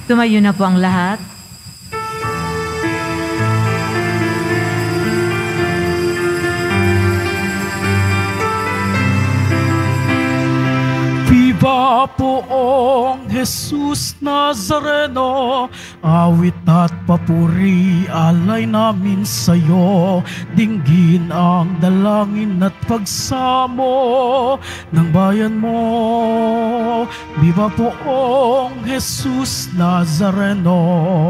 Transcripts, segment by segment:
Tumayo na po ang lahat. Viva poong Jesus Nazareno, awit at papuri alay namin sa'yo. Dinggin ang dalangin at pagsamo ng bayan mo. Viva poong Jesus Nazareno.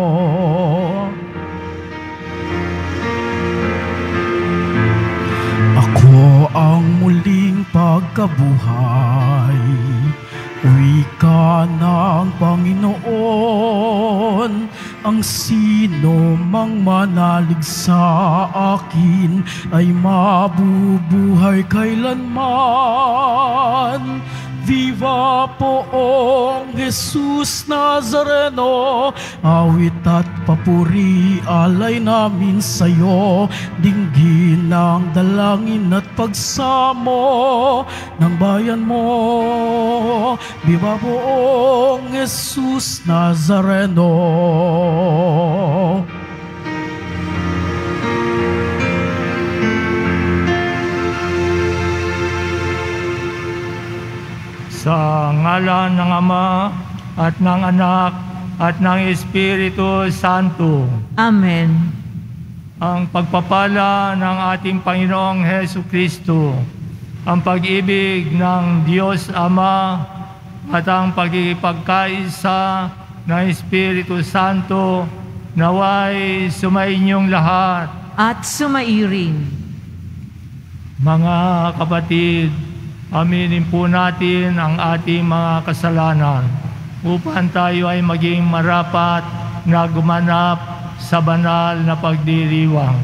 Ako ang muling pagkabuhay, wika ng Panginoon. Ang sino mang manalig sa akin ay mabubuhay kailanman. Viva poong Jesus Nazareno, awit at papuri alay namin sa'yo. Dinggin ang dalangin at pagsamo ng bayan mo. Viva poong Jesus Nazareno. Sa ngalan ng Ama at ng Anak at ng Espiritu Santo. Amen. Ang pagpapala ng ating Panginoong Hesu Kristo, ang pag-ibig ng Diyos Ama at ang pagkikipagkaisa ng Espiritu Santo naway sumainyong lahat. At sumairin. Mga kapatid, aminin po natin ang ating mga kasalanan upang tayo ay maging marapat na gumanap sa banal na pagdiriwang.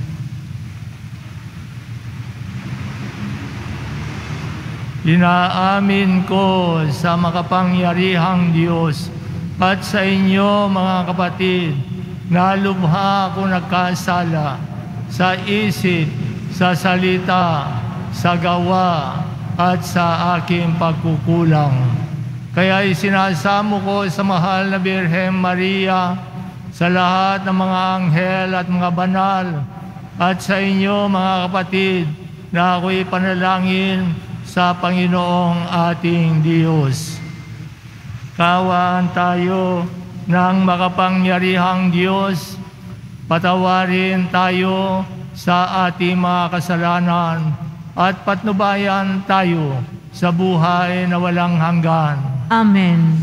Inaamin ko sa makapangyarihang Diyos at sa inyo mga kapatid na lubha ako nagkasala sa isip, sa salita, sa gawa, at sa aking pagkukulang. Kaya isinasamo ko sa mahal na Birhen Maria, sa lahat ng mga anghel at mga banal, at sa inyo mga kapatid, na ako'y panalangin sa Panginoong ating Diyos. Kawaan tayo ng makapangyarihang Diyos, patawarin tayo sa ating mga kasalanan, at patnubayan tayo sa buhay na walang hanggan. Amen.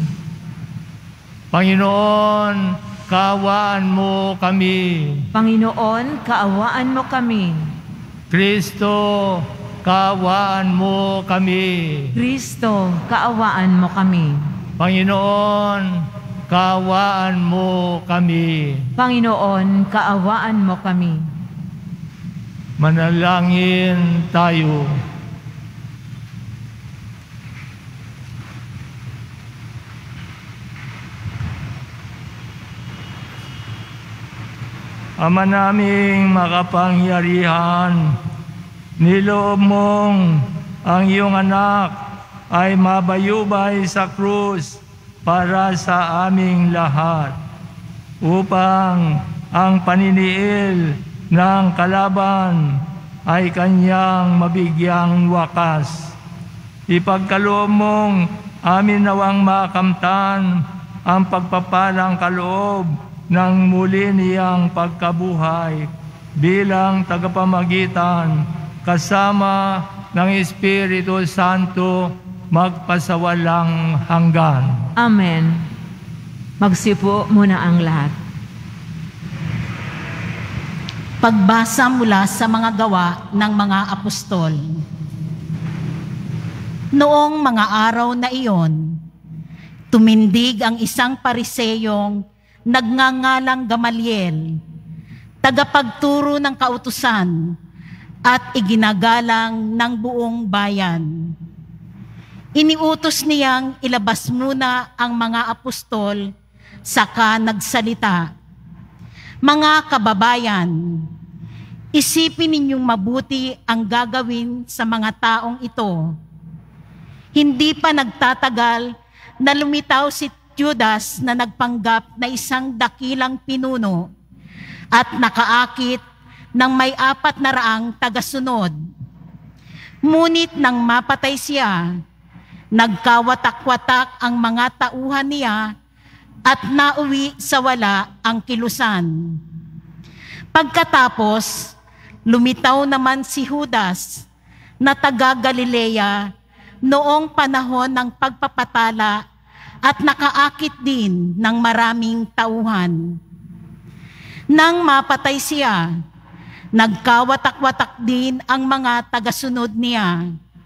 Panginoon, kaawaan mo kami. Panginoon, kaawaan mo kami. Kristo, kaawaan mo kami. Kristo, kaawaan mo kami. Panginoon, kaawaan mo kami. Panginoon, kaawaan mo kami. Manalangin tayo. Ama naming makapangyarihan, niloob mong ang iyong anak ay mabayubay sa krus para sa aming lahat, upang ang paniniil ng kalaban ay kanyang mabigyang wakas. Ipagkaloob mong amin nawang makamtan ang pagpapalang kaloob ng muli niyang pagkabuhay bilang tagapamagitan kasama ng Espiritu Santo magpasawalang hanggan. Amen. Magsipo muna ang lahat. Pagbasa mula sa mga gawa ng mga apostol. Noong mga araw na iyon, tumindig ang isang pariseyong nagngangalang Gamaliel, tagapagturo ng kautusan at iginagalang ng buong bayan. Iniutos niyang ilabas muna ang mga apostol, saka nagsalita, "Mga kababayan, isipin ninyong mabuti ang gagawin sa mga taong ito. Hindi pa nagtatagal na lumitaw si Judas na nagpanggap na isang dakilang pinuno at nakaakit ng may 400 tagasunod. Ngunit nang mapatay siya, nagkawatak-watak ang mga tauhan niya at nauwi sa wala ang kilusan. Pagkatapos, lumitaw naman si Judas na taga Galilea noong panahon ng pagpapatala at nakaakit din ng maraming tauhan. Nang mapatay siya, nagkawatak-watak din ang mga tagasunod niya.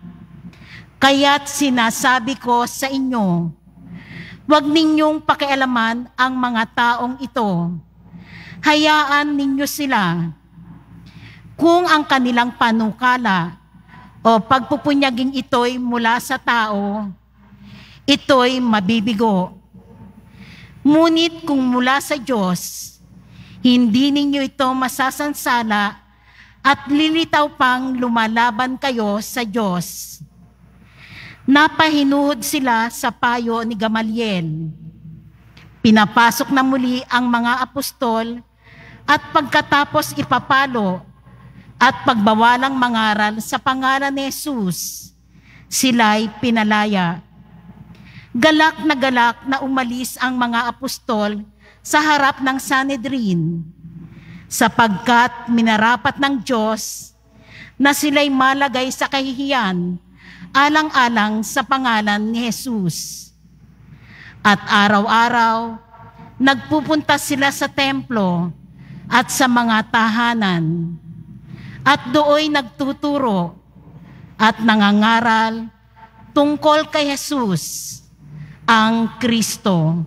Kaya't sinasabi ko sa inyo, huwag ninyong pakialaman ang mga taong ito. Hayaan ninyo sila. Kung ang kanilang panukala o pagpupunyaging ito'y mula sa tao, ito'y mabibigo. Ngunit kung mula sa Diyos, hindi ninyo ito masasansala at lilitaw pang lumalaban kayo sa Diyos. Napahinuhod sila sa payo ni Gamaliel. Pinapasok na muli ang mga apostol at pagkatapos ipapalo at pagbawalang mangaral sa pangalan ni Jesus, sila'y pinalaya. Galak na umalis ang mga apostol sa harap ng Sanhedrin, sapagkat minarapat ng Diyos na sila'y malagay sa kahihiyan alang-alang sa pangalan ni Jesus. At araw-araw, nagpupunta sila sa templo at sa mga tahanan, at dooy nagtuturo at nangangaral tungkol kay Jesus, ang Kristo.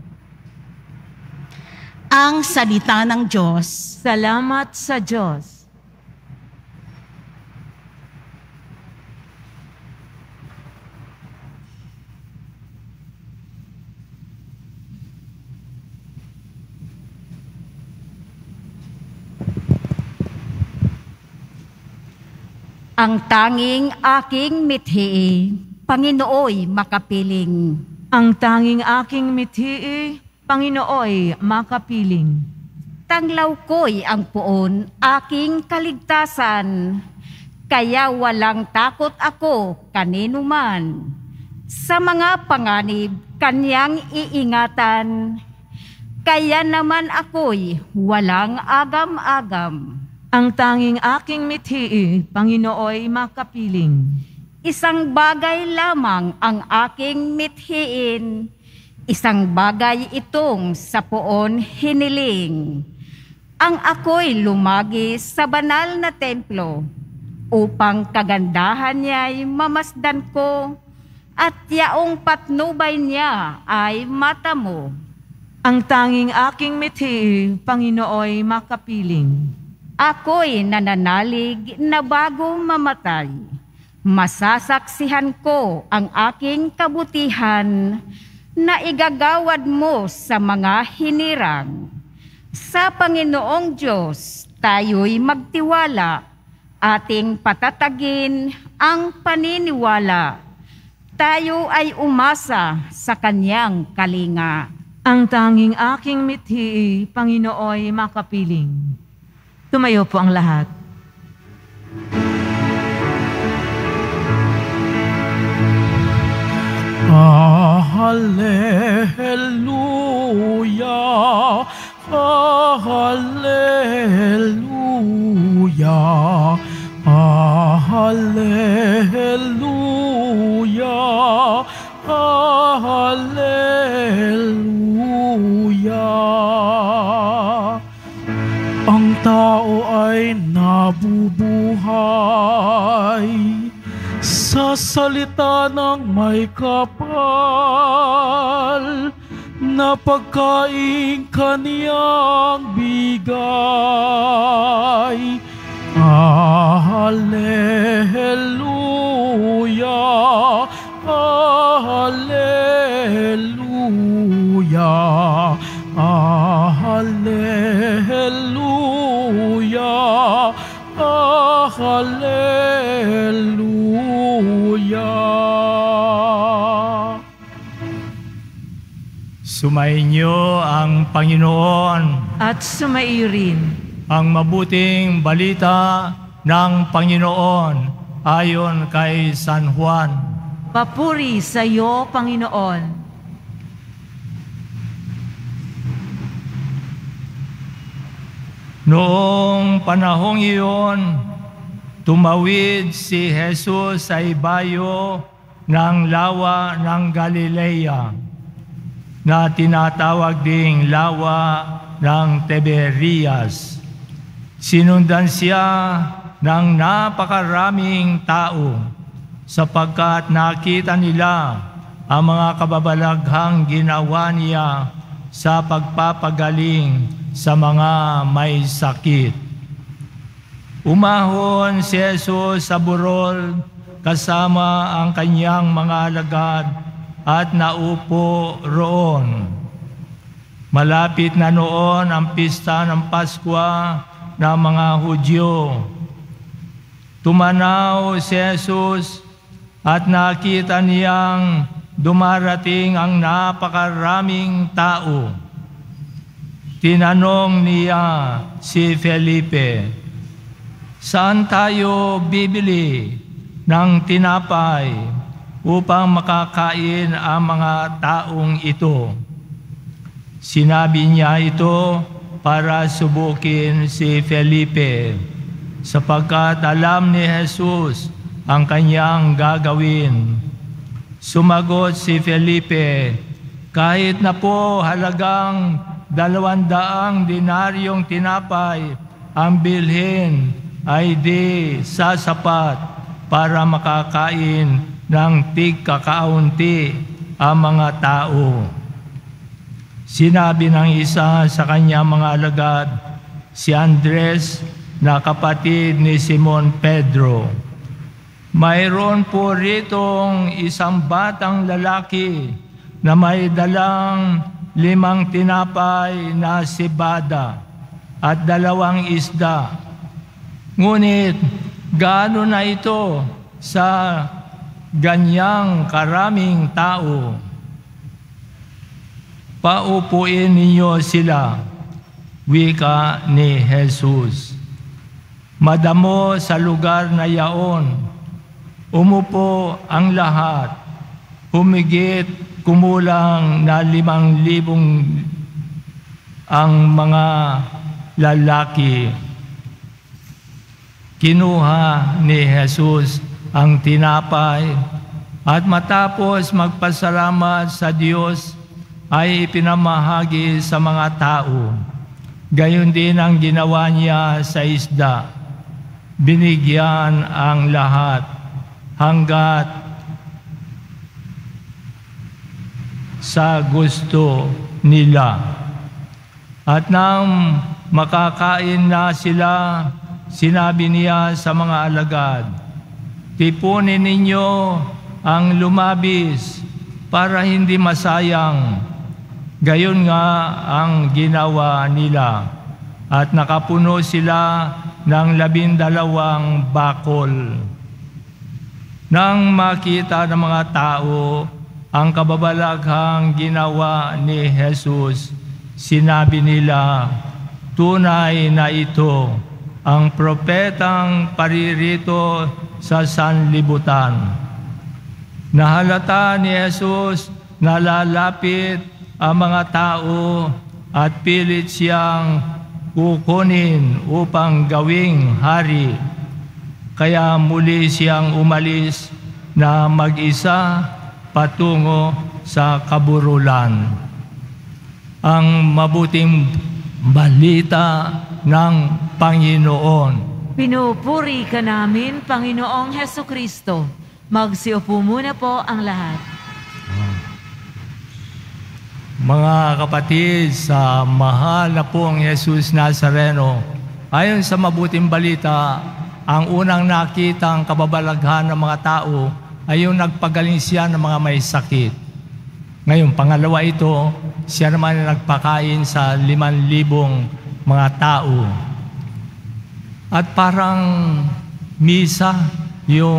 Ang salita ng Diyos. Salamat sa Diyos. Ang tanging aking mithi, Panginooy makapiling. Ang tanging aking mithi, Panginooy makapiling. Tanglaw ko'y ang puon, aking kaligtasan, kaya walang takot ako kanino man. Sa mga panganib, kanyang iingatan, kaya naman ako'y walang agam-agam. Ang tanging aking mithi, Panginooy makapiling. Isang bagay lamang ang aking mithiin, isang bagay itong sa poon hiniling. Ang ako'y lumagi sa banal na templo, upang kagandahan niya'y mamasdan ko, at yaong patnubay niya ay mata mo. Ang tanging aking mithi, Panginooy makapiling. Ako'y nananalig na bago mamatay. Masasaksihan ko ang aking kabutihan na igagawad mo sa mga hinirang. Sa Panginoong Diyos, tayo'y magtiwala, ating patatagin ang paniniwala. Tayo ay umasa sa kanyang kalinga. Ang tanging aking mithi, Panginooy makapiling. Tumayo po ang lahat. Hallelujah, hallelujah, hallelujah, hallelujah. Ang tao ay nabubuhay sa salita ng may kapal na pagkain kaniyang bigay. Hallelujah, hallelujah, hallelujah, hallelujah. Sumainyo ang Panginoon. At sumaiyo rin. Ang mabuting balita ng Panginoon ayon kay San Juan. Papuri sa iyo, Panginoon. Noong panahong iyon, tumawid si Jesus sa ibayo ng lawa ng Galilea na tinatawag ding lawa ng Tiberias. Sinundan siya ng napakaraming tao sapagkat nakita nila ang mga kababalaghang ginawa niya sa pagpapagaling sa mga may sakit. Umahon si Jesus sa burol kasama ang kanyang mga alagad at naupo roon. Malapit na noon ang pista ng Paskwa ng mga Hudyo. Tumanaw si Jesus at nakita niyang dumarating ang napakaraming tao. Tinanong niya si Felipe, "Saan tayo bibili ng tinapay upang makakain ang mga taong ito?" Sinabi niya ito para subukin si Felipe, sapagkat alam ni Jesus ang kanyang gagawin. Sumagot si Felipe, "Kahit na po halagang 200 dinaryong tinapay ang bilhin ay di sasapat para makakain ng tig-kakaunti ang mga tao." Sinabi ng isa sa kanyang mga alagad, si Andres na kapatid ni Simon Pedro, "Mayroon po ritong isang batang lalaki na may dalang 5 tinapay na sibada at 2 isda. Ngunit gaano na ito sa ganyang karaming tao? Paupuin ninyo sila," wika ni Jesus. Madamo sa lugar na yaon, umupo ang lahat, humigit kumulang na 5,000 ang mga lalaki. Kinuha ni Jesus ang tinapay at matapos magpasalamat sa Diyos ay ipinamahagi sa mga tao. Gayon din ang ginawa niya sa isda. Binigyan ang lahat hanggat sa gusto nila. At nang makakain na sila, sinabi niya sa mga alagad, "Tipunin ninyo ang lumabis para hindi masayang." Gayon nga ang ginawa nila at nakapuno sila ng 12 bakol. Nang makita ng mga tao ang kababalaghang ginawa ni Jesus, sinabi nila, "Tunay na ito ang propetang paririto sa sanlibutan." Nahalata ni Jesus na lalapit ang mga tao at pilit siyang kukunin upang gawing hari. Kaya muli siyang umalis na mag-isa patungo sa kaburulan. Ang mabuting balita ng Panginoon. Pinupuri ka namin, Panginoong Hesukristo. Magsiupo muna po ang lahat. Mga kapatid, sa mahal na pong Jesus Nazareno, ayon sa mabuting balita, ang unang nakitang kababalaghan ng mga tao ay yung nagpagaling siya ng mga may sakit. Ngayon, pangalawa ito, siya naman ang nagpakain sa 5,000 mga tao. At parang misa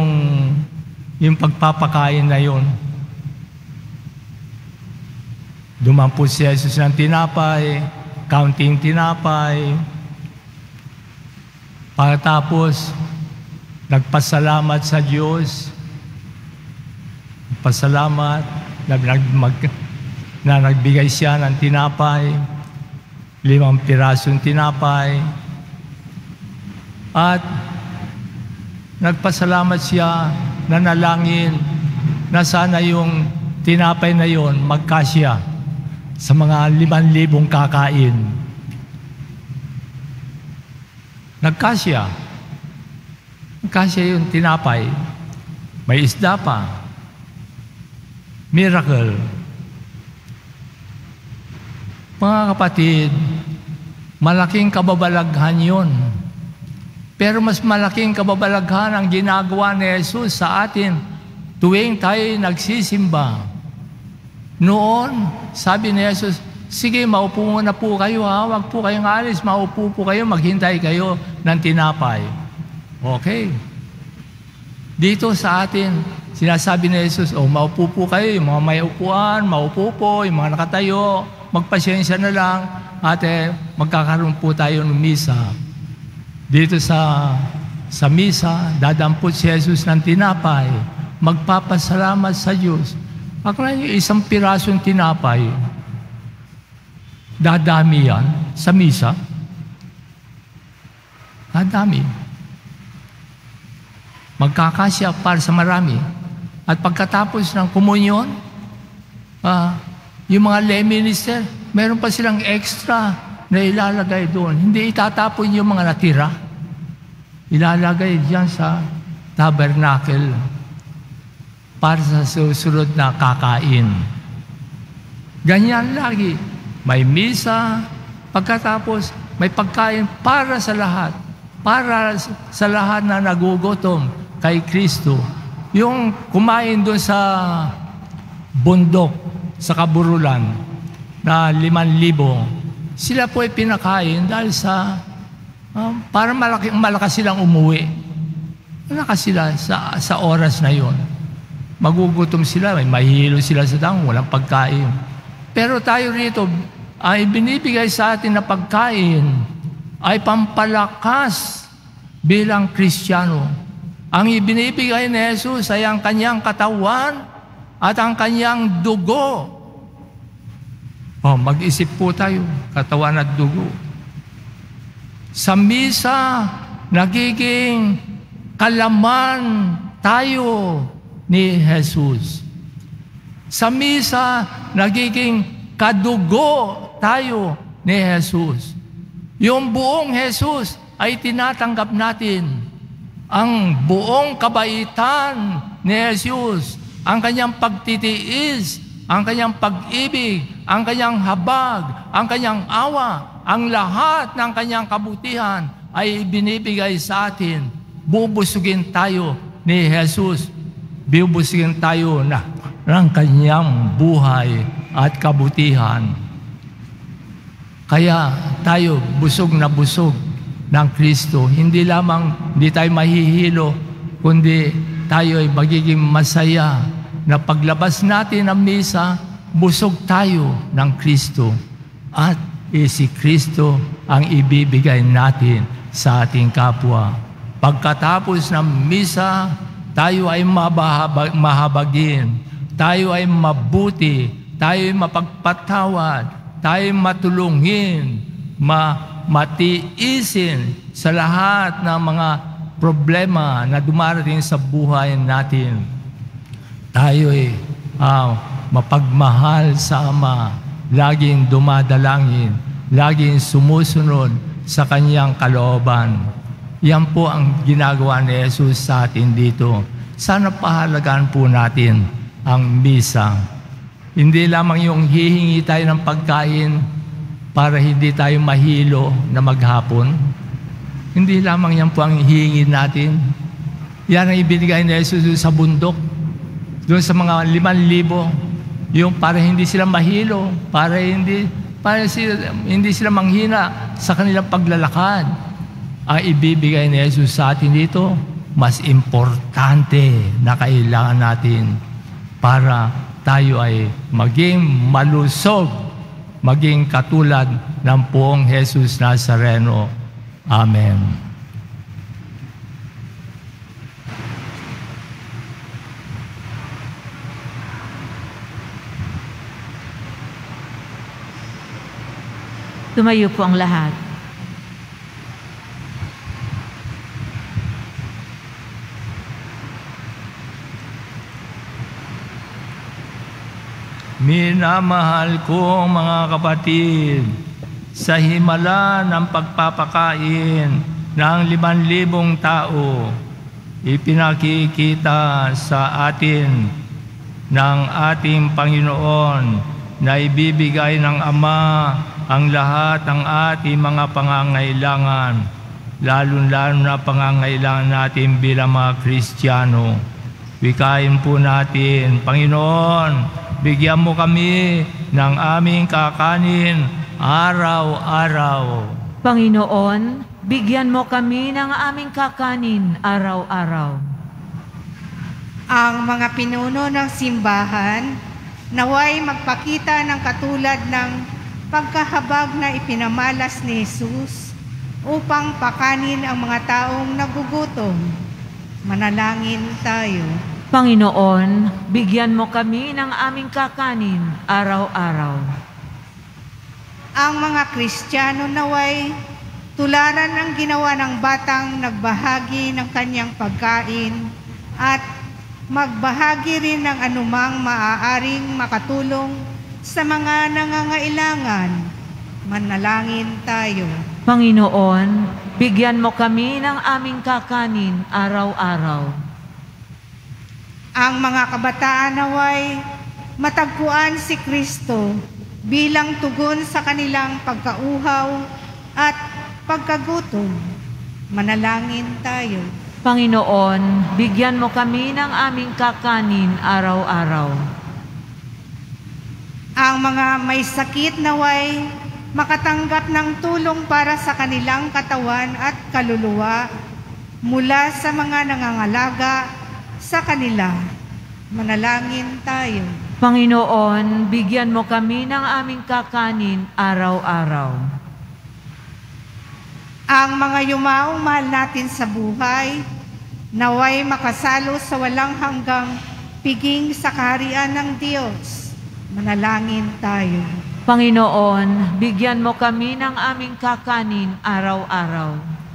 yung pagpapakain na yun. Dumampot si Jesus ng tinapay, counting tinapay. Pagkatapos, nagpasalamat sa Diyos. Pasalamat na nagbigay siya ng tinapay, 5 pirasong tinapay. At nagpasalamat siya, nanalangin na sana yung tinapay na yon magkasya sa mga 5,000 kakain. Nagkasya yung tinapay. May isda pa. Miracle. Mga kapatid, malaking kababalaghan yun. Pero mas malaking kababalaghan ang ginagawa ni Jesus sa atin tuwing tayo nagsisimba. Noon, sabi ni Jesus, sige, maupo muna po kayo ha, wag po kayong alis, maupo po kayo, maghintay kayo ng tinapay. Okay. Dito sa atin, sinasabi ni Jesus, maupo po kayo, yung mga may upuan, maupo po, yung mga nakatayo, magpasyensya na lang, ate, magkakaroon po tayo ng misa. Dito sa misa, dadampot si Jesus ng tinapay, magpapasalamat sa Diyos. Ako na yung 1 pirasong tinapay, dadami yan sa misa. Dadami. Magkakasya para sa marami. At pagkatapos ng komunyon, yung mga lay minister, meron pa silang extra na ilalagay doon. Hindi itatapon yung mga natira. Ilalagay diyan sa tabernacle para sa susunod na kakain. Ganyan lagi. May misa, pagkatapos may pagkain para sa lahat. Para sa lahat na nagugutom kay Kristo. Yung kumain doon sa bundok, sa Kaburulan, na 5,000, sila po ay pinakain dahil sa para malakas silang umuwi. Malakas sila sa oras na yon. Magugutom sila, may mahihilo sila sa damo, walang pagkain. Pero tayo rito, ay binibigay sa atin na pagkain ay pampalakas bilang Kristiyano. Ang ibinibigay ni Jesus ay ang kanyang katawan at ang kanyang dugo. Mag-isip po tayo, katawan at dugo. Sa misa, nagiging kalaman tayo ni Jesus. Sa misa, nagiging kadugo tayo ni Jesus. Yung buong Jesus ay tinatanggap natin. Ang buong kabaitan ni Jesus, ang kanyang pagtitiis, ang kanyang pag-ibig, ang kanyang habag, ang kanyang awa, ang lahat ng kanyang kabutihan ay binibigay sa atin. Bubusugin tayo ni Jesus. Bubusugin tayo ng kanyang buhay at kabutihan. Kaya tayo busog na busog ng Kristo. Hindi tayo mahihilo, kundi tayo ay magiging masaya na paglabas natin ng misa, busog tayo ng Kristo. At si Kristo ang ibibigay natin sa ating kapwa. Pagkatapos ng misa, tayo ay mahabagin, tayo ay mabuti, tayo ay mapagpatawad, tayo ay matulungin, matiisin sa lahat ng mga problema na dumarating sa buhay natin. Tayo ay mapagmahal sa Ama, laging dumadalangin, laging sumusunod sa kanyang kalooban. Yan po ang ginagawa ni Jesus sa atin dito. Sana pahalagaan po natin ang misa. Hindi lamang yung hihingi tayo ng pagkain para hindi tayo mahilo na maghapon. Hindi lamang yan po ang hihingi natin. Yan ang ibinigay ni Jesus sa bundok. Doon sa mga 5,000, yung para hindi sila mahilo, para hindi sila manghina sa kanilang paglalakad. Ang ibibigay ni Jesus sa atin dito, mas importante na kailangan natin para tayo ay maging malusog, maging katulad ng Poong Jesus Nazareno. Amen. Tumayo po ang lahat. Minamahal kong mga kapatid, sa himala ng pagpapakain ng 5,000 tao, ipinakikita sa atin ng ating Panginoon na ibibigay ng Ama ang lahat ng ating mga pangangailangan, lalo-lalo na pangangailangan natin bilang mga Kristiyano. Wikain po natin, Panginoon, bigyan mo kami ng aming kakanin araw-araw. Panginoon, bigyan mo kami ng aming kakanin araw-araw. Ang mga pinuno ng simbahan naway magpakita ng katulad ng pagkahabag na ipinamalas ni Jesus upang pakanin ang mga taong nagugutom. Manalangin tayo. Panginoon, bigyan mo kami ng aming kakanin araw-araw. Ang mga Kristiyano naway tularan ang ginawa ng batang nagbahagi ng kanyang pagkain at magbahagi rin ng anumang maaaring makatulong sa mga nangangailangan. Manalangin tayo. Panginoon, bigyan mo kami ng aming kakanin araw-araw. Ang mga kabataan naway matagpuan si Kristo bilang tugon sa kanilang pagkauhaw at pagkagutom. Manalangin tayo. Panginoon, bigyan mo kami ng aming kakanin araw-araw. Ang mga may sakit naway makatanggap ng tulong para sa kanilang katawan at kaluluwa mula sa mga nangangalaga sa kanila. Manalangin tayo. Panginoon, bigyan mo kami ng aming kakanin araw-araw. Ang mga yumaong mahal natin sa buhay, naway makasalo sa walang hanggang piging sa kaharian ng Diyos. Manalangin tayo. Panginoon, bigyan mo kami ng aming kakanin araw-araw.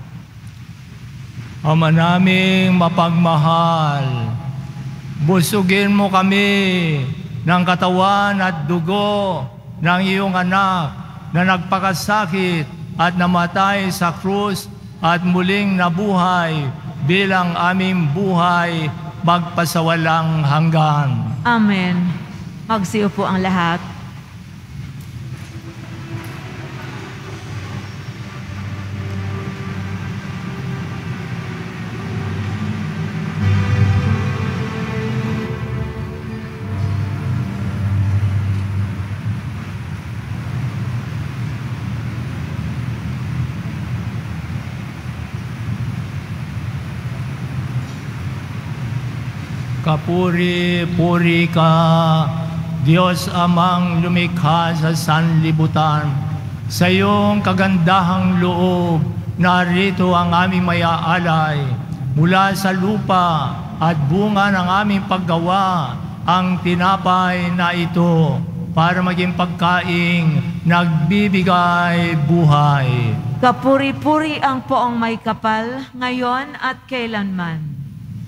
Ama naming mapagmahal, busugin mo kami ng katawan at dugo ng iyong anak na nagpakasakit at namatay sa krus at muling nabuhay bilang aming buhay magpasawalang hanggan. Amen. Magsiupo ang lahat. Kapuri-puri ka, Diyos Amang lumikha sa sanlibutan. Sa iyong kagandahang loob, narito ang aming mayaalay. Mula sa lupa at bunga ng aming paggawa, ang tinapay na ito para maging pagkaing nagbibigay buhay. Kapuri-puri ang poong may kapal, ngayon at kailanman.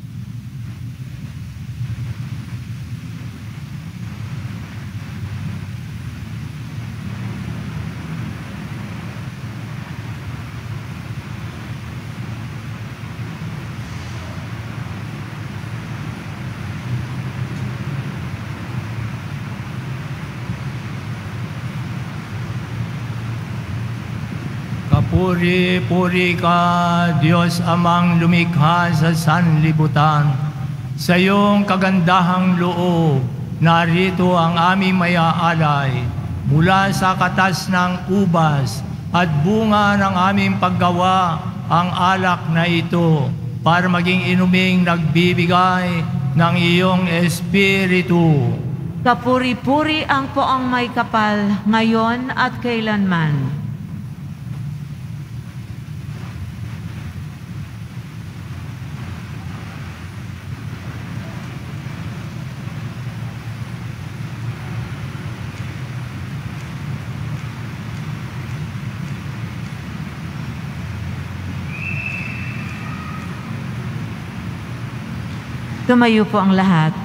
Kapuri-puri ka, Diyos Amang lumikha sa sanlibutan. Sa iyong kagandahang loob, narito ang aming mayaalay. Mula sa katas ng ubas at bunga ng aming paggawa, ang alak na ito para maging inuming nagbibigay ng iyong Espiritu. Kapuri-puri ang poong may kapal, ngayon at kailanman. Tumayo po ang lahat.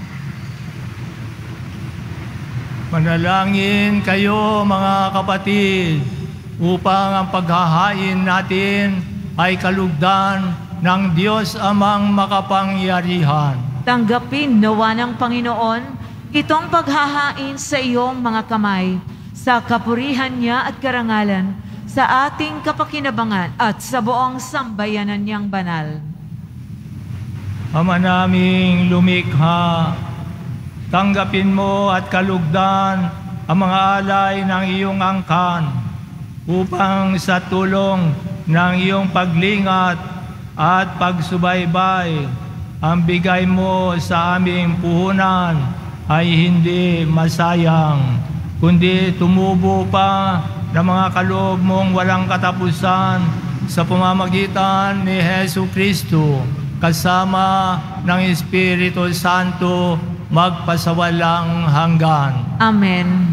Manalangin kayo mga kapatid upang ang paghahain natin ay kalugdan ng Diyos Amang makapangyarihan. Tanggapin nawa ng Panginoon itong paghahain sa iyong mga kamay sa kapurihan niya at karangalan sa ating kapakinabangan at sa buong sambayanan niyang banal. Ama naming lumikha, tanggapin mo at kalugdan ang mga alay ng iyong angkan upang sa tulong ng iyong paglingat at pagsubaybay, ang bigay mo sa aming puhunan ay hindi masayang, kundi tumubo pa ng mga kaloob mong walang katapusan sa pamamagitan ni Hesu Kristo, kasama ng Espiritu Santo, magpasawalang hanggan. Amen.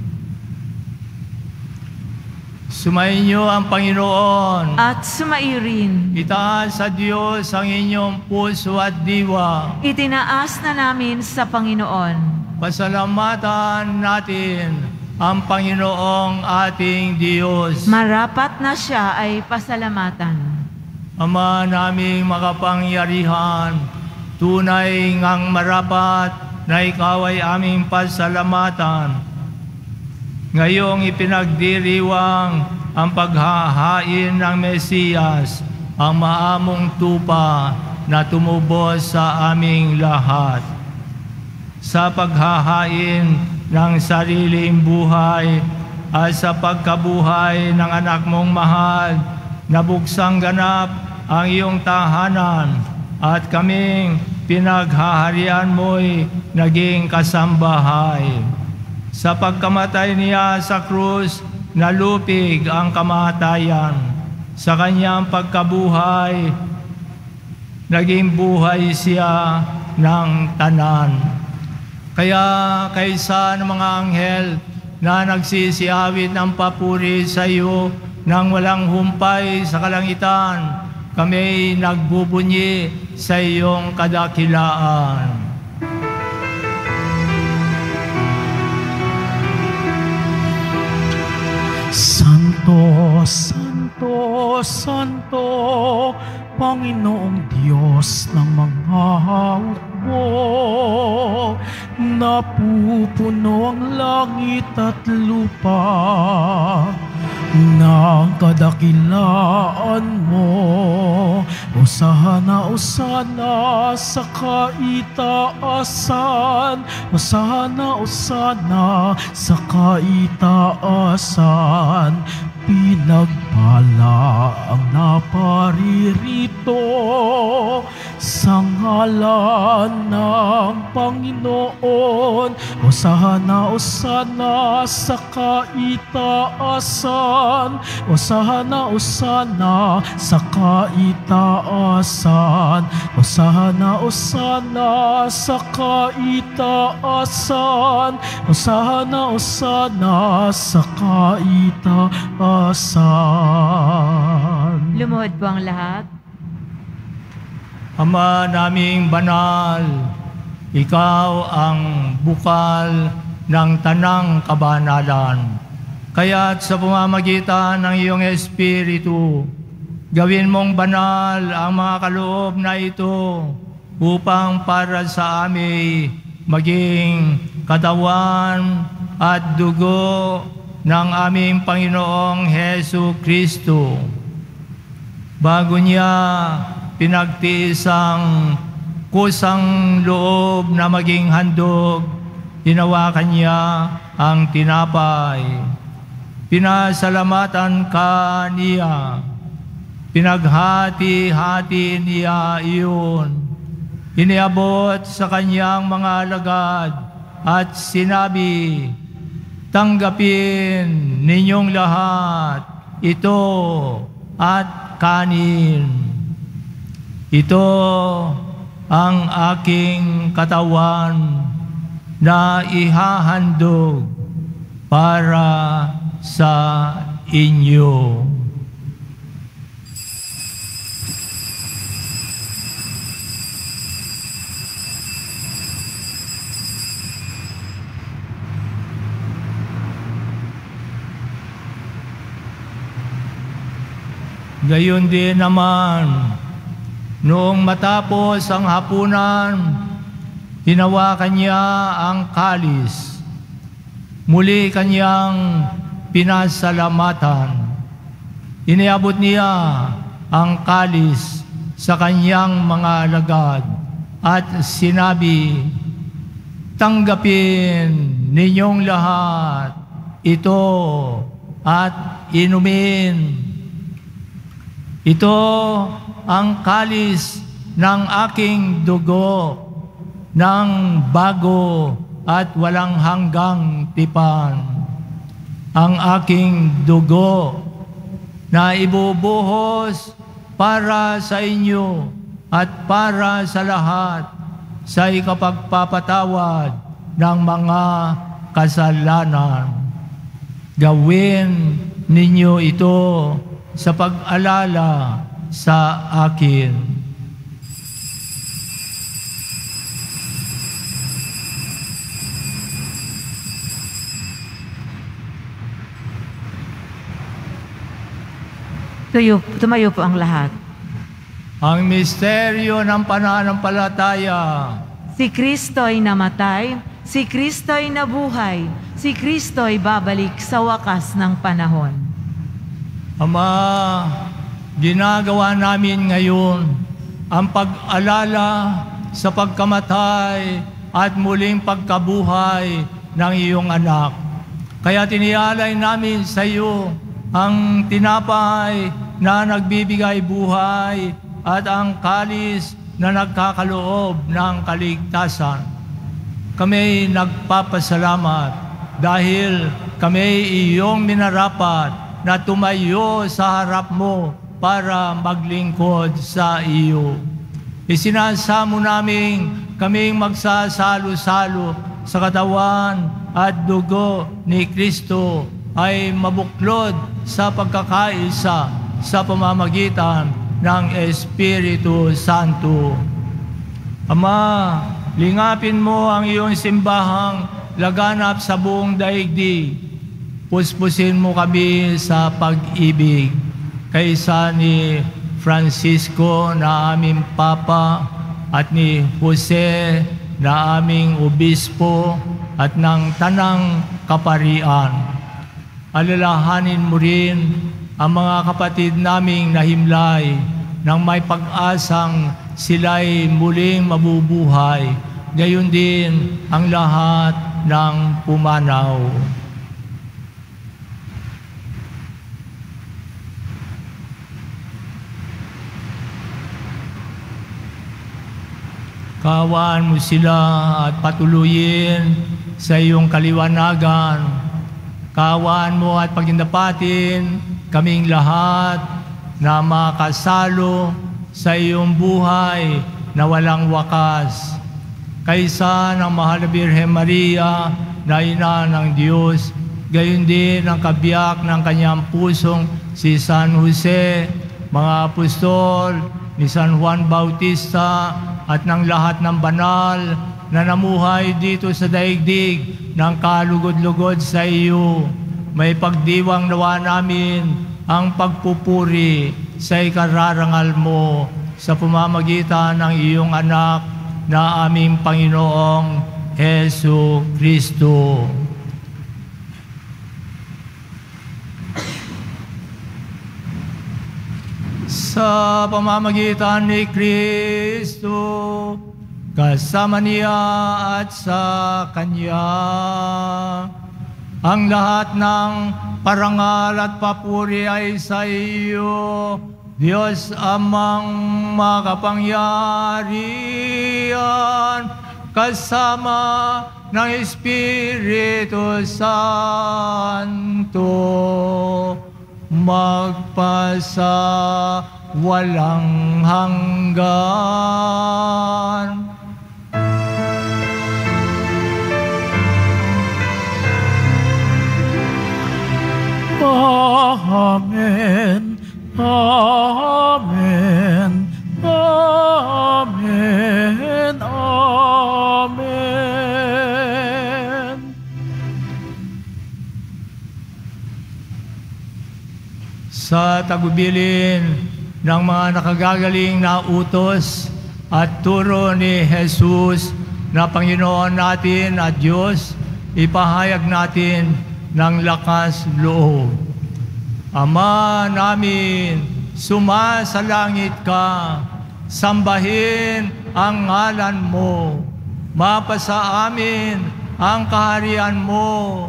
Sumainyo ang Panginoon. At sumairin. Itaas sa Diyos ang inyong puso at diwa. Itinaas na namin sa Panginoon. Pasalamatan natin ang Panginoong ating Diyos. Marapat na siya ay pasalamatan. Ama naming makapangyarihan, tunay ngang marapat na ikaw ay aming pasalamatan. Ngayong ipinagdiriwang ang paghahain ng Mesiyas, ang maamong tupa na tumubos sa aming lahat. Sa paghahain ng sariling buhay at sa pagkabuhay ng anak mong mahal, nabuksang ganap ang iyong tahanan at kaming pinaghaharian mo'y naging kasambahay. Sa pagkamatay niya sa krus, nalupig ang kamatayan. Sa kanyang pagkabuhay, naging buhay siya ng tanan. Kaya kaysa ng mga anghel na nagsisiawit ng papuri sa iyo, nang walang humpay sa kalangitan, kami nagbubunyi sa iyong kadakilaan. Santo, Santo, Santo, Panginoong Diyos ng mga hukbo, napupuno ang langit at lupa ng kadakilaan mo. Hosana, Hosana sa kaitaasan. Hosana, Hosana sa kaitaasan. Pinagpala ang naparirito sa ngalan ng Panginoon. Hosana, Hosana sa kaitaasan. Hosana, Hosana sa kaitaasan. Hosana, Hosana sa kaitaasan. Hosana, Hosana sa kaitaasan. Lumuhod po ang lahat. Ama naming banal, ikaw ang bukal ng tanang kabanalan. Kaya't sa pamamagitan ng iyong Espiritu, gawin mong banal ang mga kaloob na ito upang para sa amin maging katawan at dugo ng aming Panginoong Hesu Kristo. Bago niya pinagtiisang kusang loob na maging handog, hinawakan niya ang tinapay. Pinasalamatan ka niya. Pinaghati-hati niya iyon. Iniabot sa kanyang mga alagad. at sinabi, tanggapin ninyong lahat ito at kanin. Ito ang aking katawan na ihahandog para sa inyo. Gayon din naman, noong matapos ang hapunan, hinawakan niya ang kalis. Muli kanyang pinasalamatan. Iniabot niya ang kalis sa kanyang mga alagad at sinabi, tanggapin ninyong lahat ito at inumin. Ito ang kalis ng aking dugo ng bago at walang hanggang tipan. Ang aking dugo na ibubuhos para sa inyo at para sa lahat sa ikapagpapatawad ng mga kasalanan. Gawin ninyo ito sa pag-alala sa akin. Tumayo po ang lahat. Ang misteryo ng pananampalataya. Si Kristo'y namatay, si Kristo'y nabuhay, si Kristo'y babalik sa wakas ng panahon. Ama, ginagawa namin ngayon ang pag-alala sa pagkamatay at muling pagkabuhay ng iyong anak. Kaya tinialay namin sa iyo ang tinapay na nagbibigay buhay at ang kalis na nagkakaloob ng kaligtasan. Kami nagpapasalamat dahil kami iyong minarapat na tumayo sa harap mo para maglingkod sa iyo. Isinasamo namin kaming magsasalo-salo sa katawan at dugo ni Kristo ay mabuklod sa pagkakaisa sa pamamagitan ng Espiritu Santo. Ama, lingapin mo ang iyong simbahang laganap sa buong daigdig. Puspusin mo kami sa pag-ibig kaysa ni Francisco na aming Papa at ni Jose na aming Obispo at ng Tanang Kaparian. Alalahanin mo rin ang mga kapatid naming nahimlay nang may pag-asang sila'y muling mabubuhay, gayon din ang lahat ng pumanaw. Kaawaan mo sila at patuluyin sa iyong kaliwanagan. Kaawaan mo at pagindapatin kaming lahat na makasalo sa iyong buhay na walang wakas. Kaysa ng Mahal na Birhen Maria na Ina ng Diyos, gayon din ang kabiyak ng kanyang pusong si San Jose, mga apostol, ni San Juan Bautista, at ng lahat ng banal na namuhay dito sa daigdig ng kalugod-lugod sa iyo. May pagdiwang nawa namin ang pagpupuri sa ikararangal mo sa pamamagitan ng iyong anak na aming Panginoong Hesu Kristo. Sa pamamagitan ni Kristo, kasama niya at sa Kanya, ang lahat ng parangal at papuri ay sa iyo, Diyos amang makapangyarihan, kasama ng Espiritu Santo, magpasa walang hanggan. Amen. Amen. Amen. Amen. Sa tagubilin ng mga nakagagaling na utos at turo ni Jesus na Panginoon natin at Diyos, ipahayag natin ng lakas loob. Ama namin, sumasalangit ka, sambahin ang ngalan mo, mapasa amin ang kaharian mo,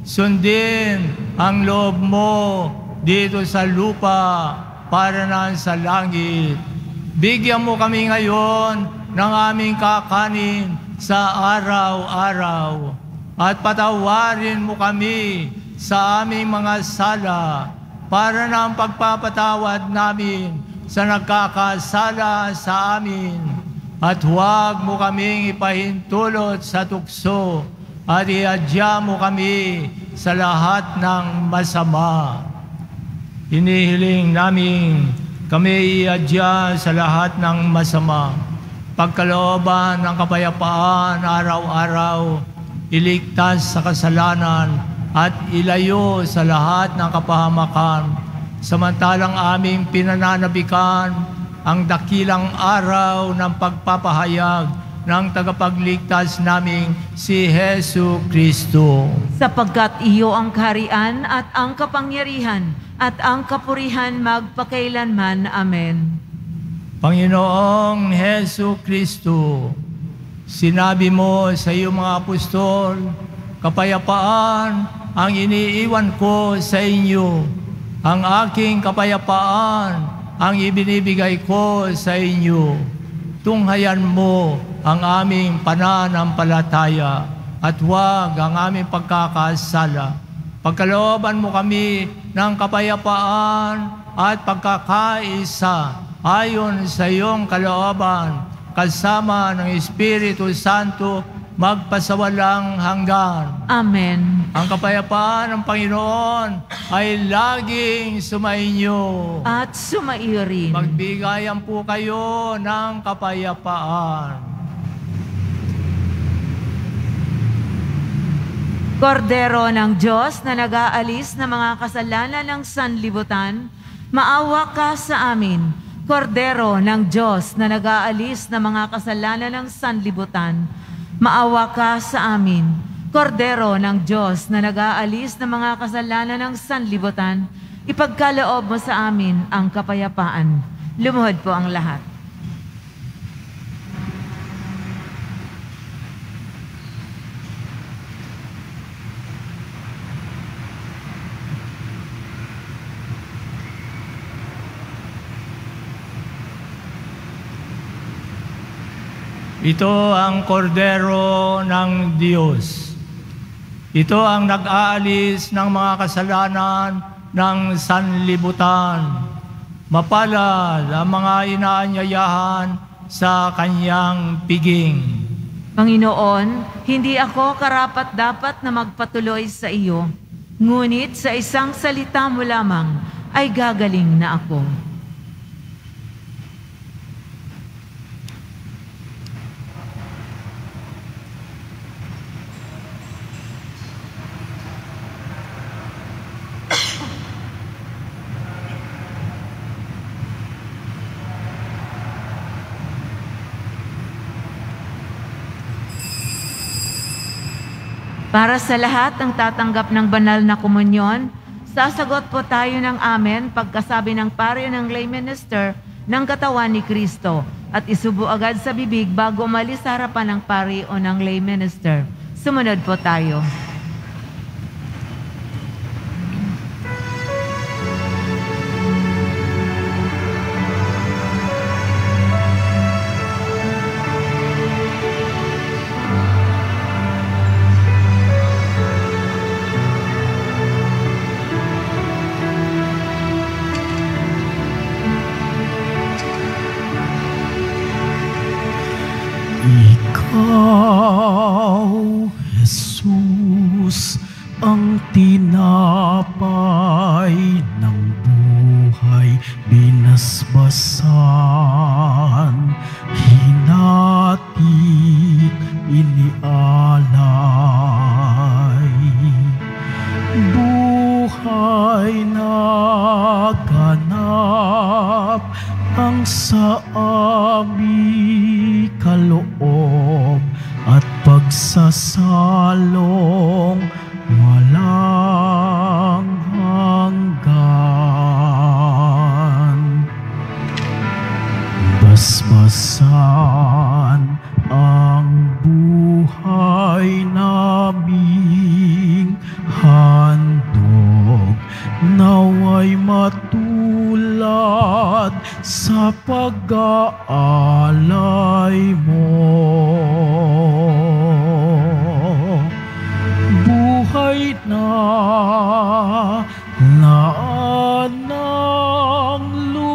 sundin ang loob mo dito sa lupa para na sa langit. Bigyan mo kami ngayon ng aming kakanin sa araw-araw at patawarin mo kami sa aming mga sala para na ang pagpapatawad namin sa nagkakasala sa amin. At huwag mo kaming ipahintulot sa tukso at iadya mo kami sa lahat ng masama. Hinihiling namin kami iadya sa lahat ng masama. Pagkalooban ng kapayapaan araw-araw, iligtas sa kasalanan at ilayo sa lahat ng kapahamakan, samantalang aming pinananabikan ang dakilang araw ng pagpapahayag ng tagapagligtas naming si Hesu Kristo. Sapagkat iyo ang kaharian at ang kapangyarihan at ang kapurihan magpakailanman. Amen. Panginoong Hesu Kristo, sinabi mo sa iyong mga apostol, kapayapaan ang iniiwan ko sa inyo, ang aking kapayapaan ang ibinibigay ko sa inyo. Tunghayan mo ang aming pananampalataya at huwag ang aming pagkakasala. Pagkalooban mo kami ng kapayapaan at pagkakaisa ayon sa iyong kalooban, kasama ng Espiritu Santo, magpasawalang hanggan. Amen. Ang kapayapaan ng Panginoon ay laging sumainyo. At sumaiyo rin. Magbigayan po kayo ng kapayapaan. Kordero ng Diyos na nag-aalis ng mga kasalanan ng sanlibutan, maawa ka sa amin. Kordero ng Diyos na nag-aalis ng mga kasalanan ng sanlibutan, maawa ka sa amin. Kordero ng Diyos na nag-aalis ng mga kasalanan ng sanlibutan, ipagkaloob mo sa amin ang kapayapaan. Lumuhod po ang lahat. Ito ang kordero ng Diyos. Ito ang nag-aalis ng mga kasalanan ng sanlibutan. Mapalad ang mga inaanyayahan sa kanyang piging. Panginoon, hindi ako karapat-dapat na magpatuloy sa iyo, ngunit sa isang salita mo lamang ay gagaling na ako. Para sa lahat ng tatanggap ng banal na komunyon, sasagot po tayo ng amen pagkasabi ng pari ng lay minister ng katawan ni Kristo at isubo agad sa bibig bago umalis sa harapan ng pari o ng lay minister. Sumunod po tayo. Jesus, ang tinapay ng buhay, binasbasan, hinatik, inialay. Buhay na ganap ang sa aming kaloob at pagsasalong walang hanggan. Basbasan ang buhay naming handog, naway matulad sa pag-aalay mo. Buhay na ng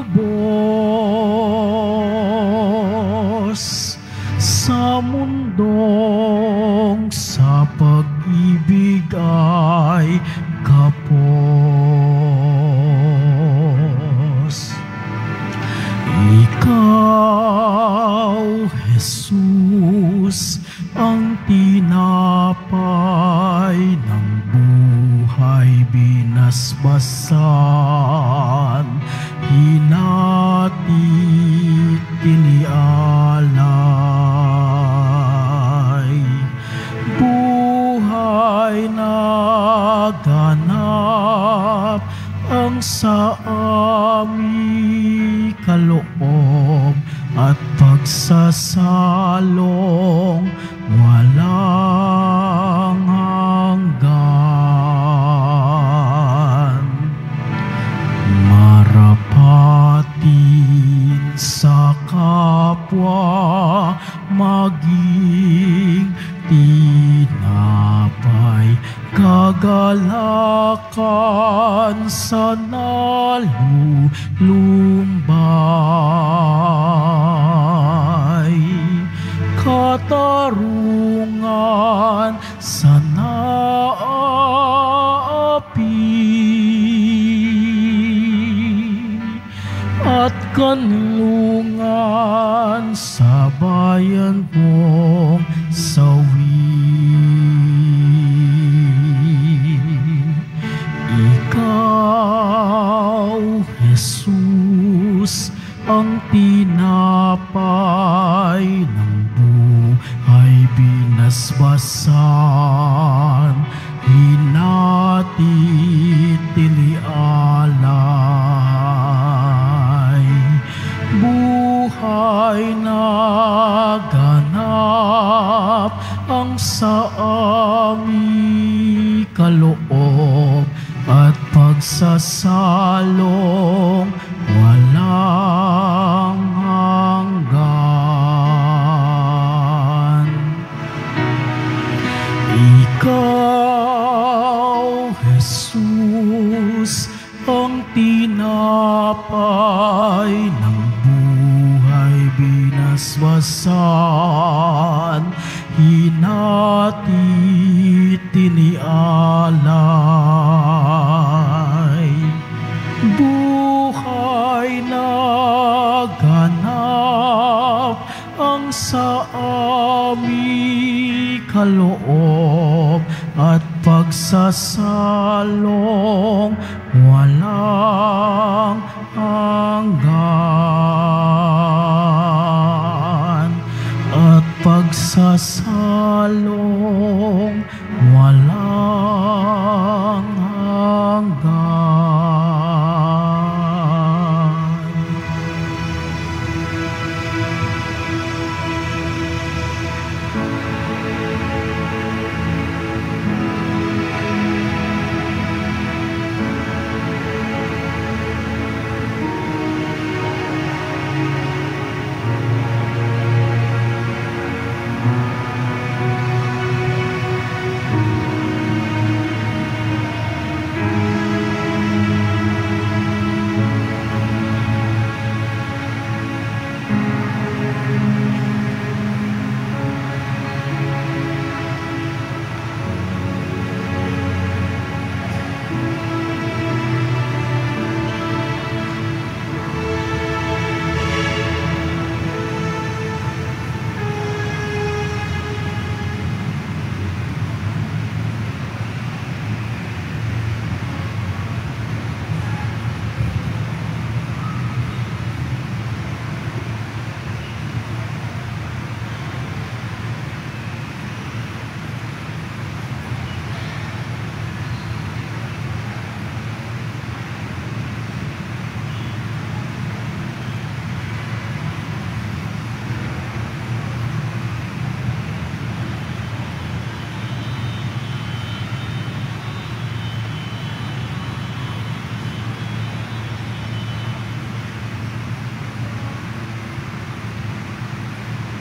lubos sa mundong sa pag-ibig ay kapos. Ikaw, Jesus, ang tinapay ng buhay, binasbasan, hinatik, inialay. Buhay na ganap ang sa aming kaloob at pagsasalong walang hanggan. Marapatin sa kapwa, maging tinapay, kagalakan sa nalulumbay, katarungan sa naapi, at kanlungan sa bayan mong sawi. Ikaw, Jesus, ang tinapay ng buhay, binasbasan, hinatik, inialay. Buhay na ganap ang sa aming kaloob at pagsasalong walang hanggan. Ikaw, Jesus, ang tinapay ng buhay, binasbasan, hinatik, inialay. Buhay na ganap ang sa aming kaloob at pagsasalong walang hanggan, at pagsasalong walang hanggan.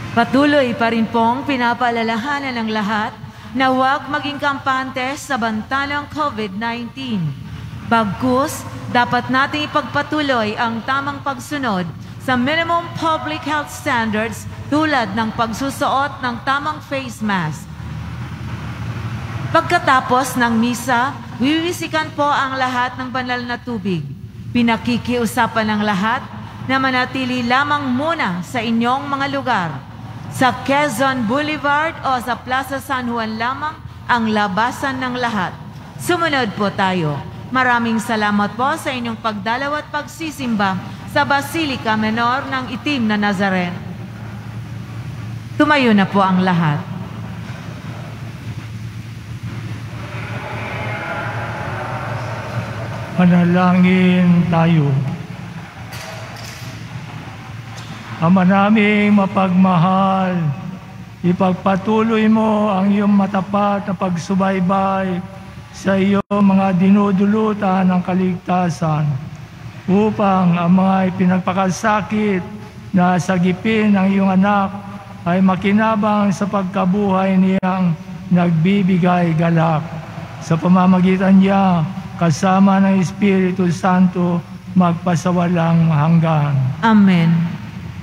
Patuloy pa rin pong pinapaalalahanan ng lahat na huwag maging kampante sa bantalang COVID-19. Bagkus, dapat nating ipagpatuloy ang tamang pagsunod sa minimum public health standards tulad ng pagsusuot ng tamang face mask. Pagkatapos ng misa, wiwisikan po ang lahat ng banal na tubig. Pinakikiusapan ng lahat na manatili lamang muna sa inyong mga lugar. Sa Quezon Boulevard o sa Plaza San Juan lamang ang labasan ng lahat. Sumunod po tayo. Maraming salamat po sa inyong pagdalaw at pagsisimba sa Basilica Menor ng Itim na Nazaren. Tumayo na po ang lahat. Manalangin tayo. Ama naming mapagmahal, ipagpatuloy mo ang iyong matapat na pagsubaybay sa iyong mga dinudulutan ng kaligtasan upang ang mga ipinagpakasakit na sagipin ng iyong anak ay makinabang sa pagkabuhay niyang nagbibigay galak. Sa pamamagitan niya, kasama ng Espiritu Santo, magpasawalang hanggan. Amen.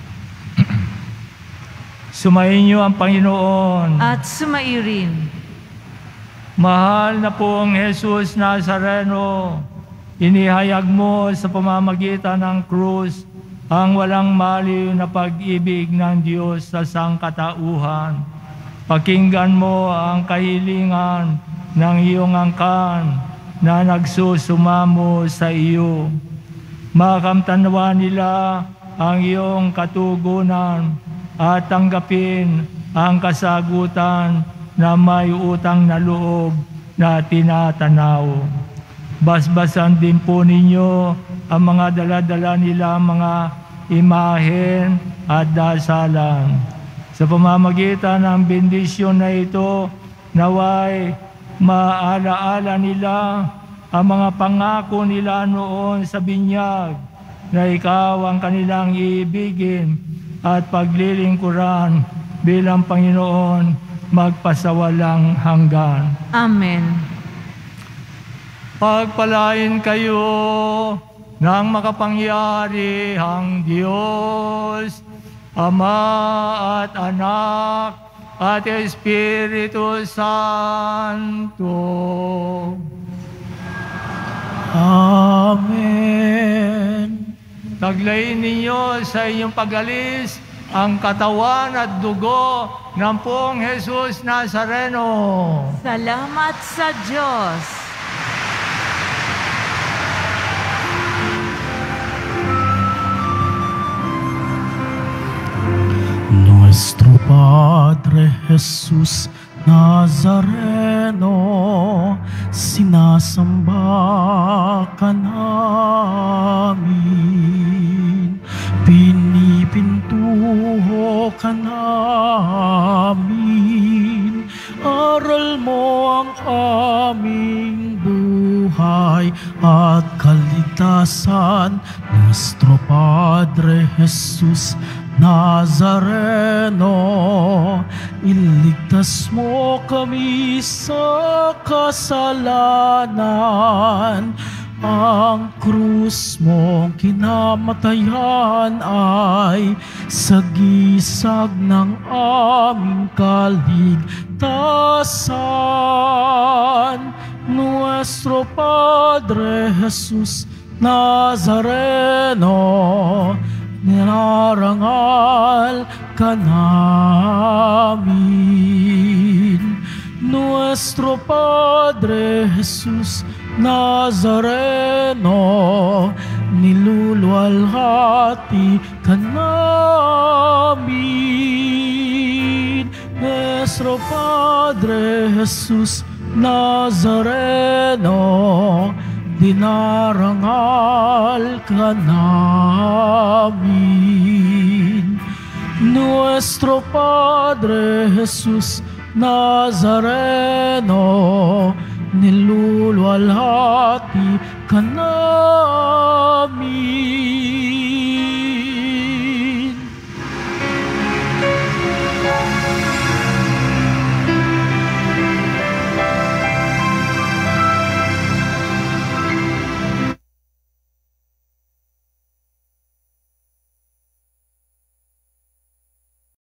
Sumainyo ang Panginoon. At sumaiyo rin. Mahal na pong Jesus Nazareno, inihayag mo sa pamamagitan ng krus ang walang maliw na pag-ibig ng Diyos sa sangkatauhan. Pakinggan mo ang kahilingan ng iyong angkan na nagsusumamo sa iyo. Makamtanwa nila ang iyong katugunan at tanggapin ang kasagutan na may utang na loob na tinatanaw. Basbasan din po ninyo ang mga dala-dala nila, mga imahen at dasalan. Sa pamamagitan ng bendisyon na ito, naway maalaala nila ang mga pangako nila noon sa binyag na ikaw ang kanilang iibigin at paglilingkuran bilang Panginoon magpasawalang hanggan. Amen. Pagpalain kayo ng makapangyarihang Diyos, Ama at Anak at Espiritu Santo. Amen. Taglayin ninyo sa inyong pag-alis ang katawan at dugo ng pong Jesus Nazareno. Salamat sa Diyos. Nuestro Padre Jesus Nazareno, sinasamba ka namin, pinipintuho ka namin, aral mo ang aming buhay at kaligtasan. Nuestro Padre Jesus Nazareno, iligtas mo kami sa kasalanan. Ang krus mong kinamatayan ay sagisag ng aming kaligtasan. Nuestro Padre Jesus Nazareno, ninarangal ka namin. Nuestro Padre Jesus Nazareno, niluluwalhati ka namin. Nuestro Padre Jesus Nazareno, dinarangal ka namin. Nuestro Padre Jesus Nazareno, niluluwalhati